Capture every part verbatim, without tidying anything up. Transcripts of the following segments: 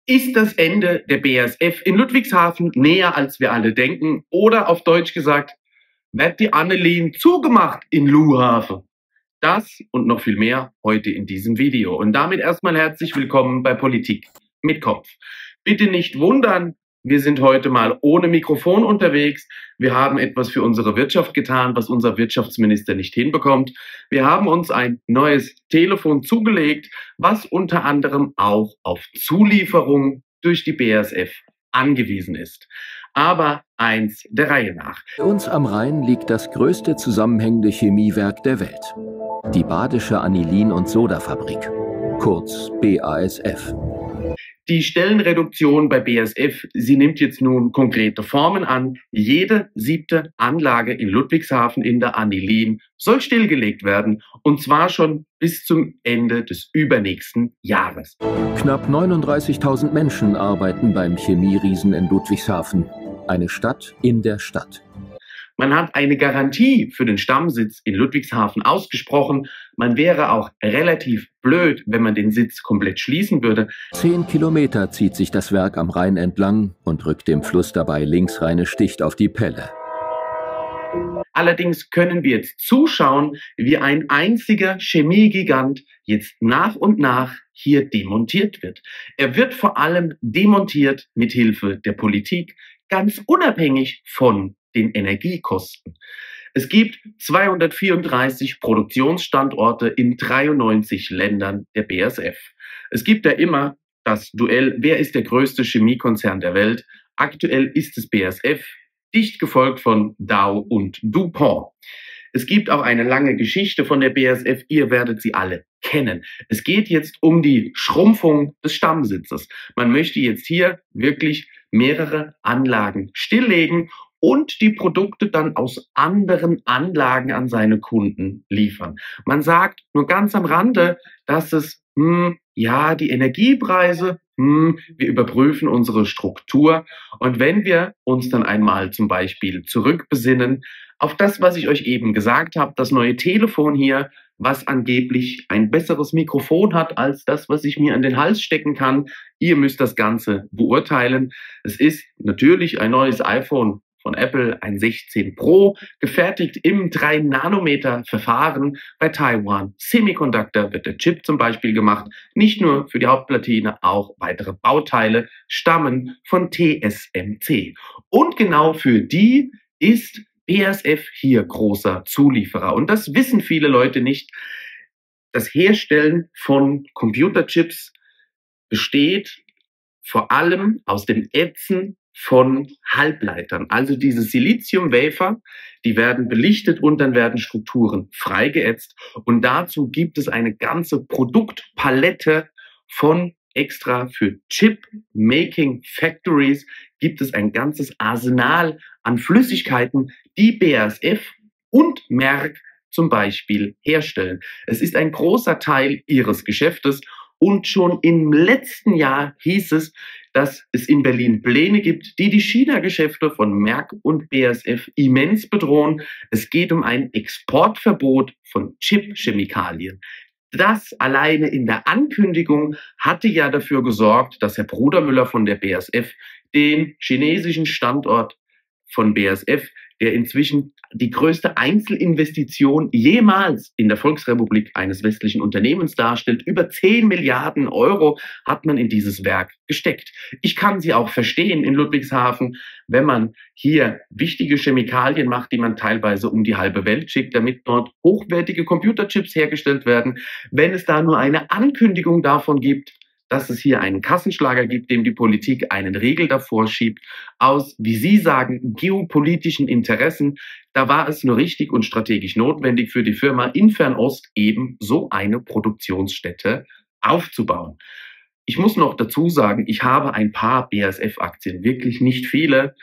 Ist das Ende der B A S F in Ludwigshafen näher, als wir alle denken? Oder auf Deutsch gesagt, wird die Annelien zugemacht in Luhafen? Das und noch viel mehr heute in diesem Video. Und damit erstmal herzlich willkommen bei Politik mit Kopf. Bitte nicht wundern, wir sind heute mal ohne Mikrofon unterwegs. Wir haben etwas für unsere Wirtschaft getan, was unser Wirtschaftsminister nicht hinbekommt. Wir haben uns ein neues Telefon zugelegt, was unter anderem auch auf Zulieferung durch die B A S F angewiesen ist. Aber eins der Reihe nach. Bei uns am Rhein liegt das größte zusammenhängende Chemiewerk der Welt. Die Badische Anilin- und Sodafabrik, kurz B A S F. Die Stellenreduktion bei B A S F, sie nimmt jetzt nun konkrete Formen an. Jede siebte Anlage in Ludwigshafen in der Anilin soll stillgelegt werden, und zwar schon bis zum Ende des übernächsten Jahres. Knapp neununddreißigtausend Menschen arbeiten beim Chemieriesen in Ludwigshafen. Eine Stadt in der Stadt. Man hat eine Garantie für den Stammsitz in Ludwigshafen ausgesprochen. Man wäre auch relativ blöd, wenn man den Sitz komplett schließen würde. Zehn Kilometer zieht sich das Werk am Rhein entlang und rückt dem Fluss dabei linksrheinisch dicht auf die Pelle. Allerdings können wir jetzt zuschauen, wie ein einziger Chemiegigant jetzt nach und nach hier demontiert wird. Er wird vor allem demontiert mit Hilfe der Politik, ganz unabhängig von den Energiekosten. Es gibt zweihundertvierunddreißig Produktionsstandorte in dreiundneunzig Ländern der B A S F. Es gibt da immer das Duell, wer ist der größte Chemiekonzern der Welt? Aktuell ist es B A S F, dicht gefolgt von Dow und DuPont. Es gibt auch eine lange Geschichte von der B A S F, ihr werdet sie alle kennen. Es geht jetzt um die Schrumpfung des Stammsitzes. Man möchte jetzt hier wirklich mehrere Anlagen stilllegen und die Produkte dann aus anderen Anlagen an seine Kunden liefern. Man sagt nur ganz am Rande, dass es, hm, ja, die Energiepreise, hm, wir überprüfen unsere Struktur. Und wenn wir uns dann einmal zum Beispiel zurückbesinnen auf das, was ich euch eben gesagt habe, das neue Telefon hier, was angeblich ein besseres Mikrofon hat als das, was ich mir an den Hals stecken kann. Ihr müsst das Ganze beurteilen. Es ist natürlich ein neues iPhone von Apple, ein sechzehn Pro, gefertigt im drei Nanometer Verfahren. Bei Taiwan Semiconductor wird der Chip zum Beispiel gemacht. Nicht nur für die Hauptplatine, auch weitere Bauteile stammen von T S M C. Und genau für die ist B A S F hier großer Zulieferer. Und das wissen viele Leute nicht. Das Herstellen von Computerchips besteht vor allem aus dem Ätzen von Halbleitern. Also diese Silizium-Wafer, die werden belichtet und dann werden Strukturen freigeätzt. Und dazu gibt es eine ganze Produktpalette von extra für Chip-Making Factories, gibt es ein ganzes Arsenal an Flüssigkeiten, die B A S F und Merck zum Beispiel herstellen. Es ist ein großer Teil ihres Geschäftes. Und schon im letzten Jahr hieß es, dass es in Berlin Pläne gibt, die die China-Geschäfte von Merck und B A S F immens bedrohen. Es geht um ein Exportverbot von Chip-Chemikalien. Das alleine in der Ankündigung hatte ja dafür gesorgt, dass Herr Brudermüller von der B A S F den chinesischen Standort von B A S F, der inzwischen die größte Einzelinvestition jemals in der Volksrepublik eines westlichen Unternehmens darstellt. Über zehn Milliarden Euro hat man in dieses Werk gesteckt. Ich kann sie auch verstehen in Ludwigshafen, wenn man hier wichtige Chemikalien macht, die man teilweise um die halbe Welt schickt, damit dort hochwertige Computerchips hergestellt werden. Wenn es da nur eine Ankündigung davon gibt, dass es hier einen Kassenschlager gibt, dem die Politik einen Riegel davor schiebt, aus, wie Sie sagen, geopolitischen Interessen, da war es nur richtig und strategisch notwendig für die Firma in Fernost eben so eine Produktionsstätte aufzubauen. Ich muss noch dazu sagen, ich habe ein paar B A S F-Aktien, wirklich nicht viele.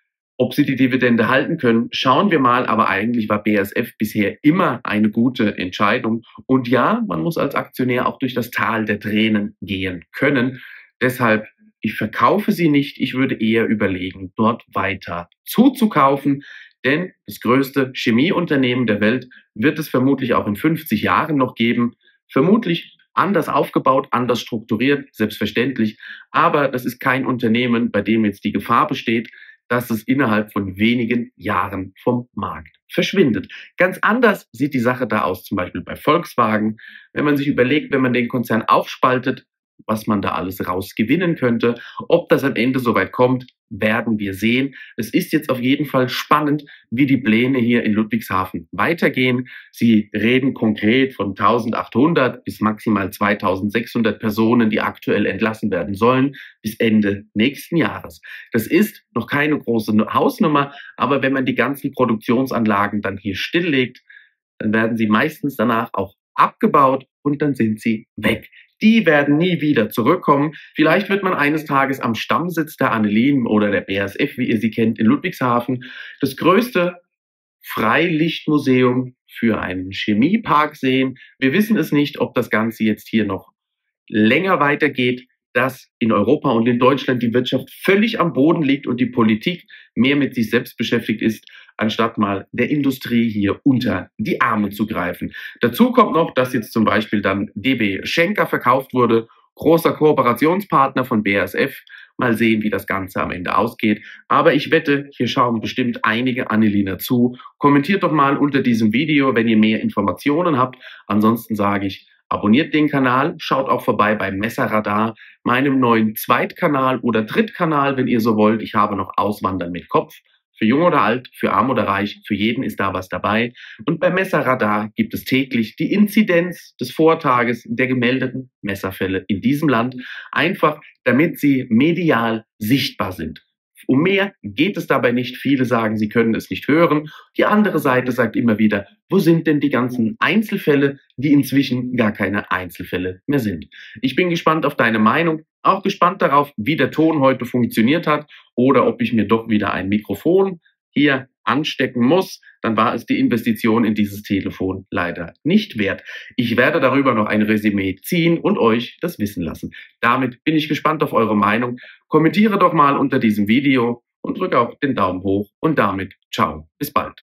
Ob sie die Dividende halten können, schauen wir mal. Aber eigentlich war B A S F bisher immer eine gute Entscheidung. Und ja, man muss als Aktionär auch durch das Tal der Tränen gehen können. Deshalb, ich verkaufe sie nicht. Ich würde eher überlegen, dort weiter zuzukaufen. Denn das größte Chemieunternehmen der Welt wird es vermutlich auch in fünfzig Jahren noch geben. Vermutlich anders aufgebaut, anders strukturiert, selbstverständlich. Aber das ist kein Unternehmen, bei dem jetzt die Gefahr besteht, dass es innerhalb von wenigen Jahren vom Markt verschwindet. Ganz anders sieht die Sache da aus, zum Beispiel bei Volkswagen. Wenn man sich überlegt, wenn man den Konzern aufspaltet, was man da alles rausgewinnen könnte. Ob das am Ende soweit kommt, werden wir sehen. Es ist jetzt auf jeden Fall spannend, wie die Pläne hier in Ludwigshafen weitergehen. Sie reden konkret von eintausendachthundert bis maximal zweitausendsechshundert Personen, die aktuell entlassen werden sollen, bis Ende nächsten Jahres. Das ist noch keine große Hausnummer, aber wenn man die ganzen Produktionsanlagen dann hier stilllegt, dann werden sie meistens danach auch abgebaut und dann sind sie weg. Die werden nie wieder zurückkommen. Vielleicht wird man eines Tages am Stammsitz der Anilin oder der B A S F, wie ihr sie kennt, in Ludwigshafen, das größte Freilichtmuseum für einen Chemiepark sehen. Wir wissen es nicht, ob das Ganze jetzt hier noch länger weitergeht, dass in Europa und in Deutschland die Wirtschaft völlig am Boden liegt und die Politik mehr mit sich selbst beschäftigt ist, anstatt mal der Industrie hier unter die Arme zu greifen. Dazu kommt noch, dass jetzt zum Beispiel dann D B Schenker verkauft wurde, großer Kooperationspartner von B A S F. Mal sehen, wie das Ganze am Ende ausgeht. Aber ich wette, hier schauen bestimmt einige Aniliner zu. Kommentiert doch mal unter diesem Video, wenn ihr mehr Informationen habt. Ansonsten sage ich, abonniert den Kanal, schaut auch vorbei bei Messerradar, meinem neuen Zweitkanal oder Drittkanal, wenn ihr so wollt. Ich habe noch Auswandern mit Kopf. Für jung oder alt, für arm oder reich, für jeden ist da was dabei. Und bei Messerradar gibt es täglich die Inzidenz des Vortages der gemeldeten Messerfälle in diesem Land, einfach damit sie medial sichtbar sind. Um mehr geht es dabei nicht. Viele sagen, sie können es nicht hören. Die andere Seite sagt immer wieder, wo sind denn die ganzen Einzelfälle, die inzwischen gar keine Einzelfälle mehr sind. Ich bin gespannt auf deine Meinung, auch gespannt darauf, wie der Ton heute funktioniert hat oder ob ich mir doch wieder ein Mikrofon hier anstecken muss. Dann war es die Investition in dieses Telefon leider nicht wert. Ich werde darüber noch ein Resümee ziehen und euch das wissen lassen. Damit bin ich gespannt auf eure Meinung. Kommentiere doch mal unter diesem Video und drücke auch den Daumen hoch und damit ciao, bis bald.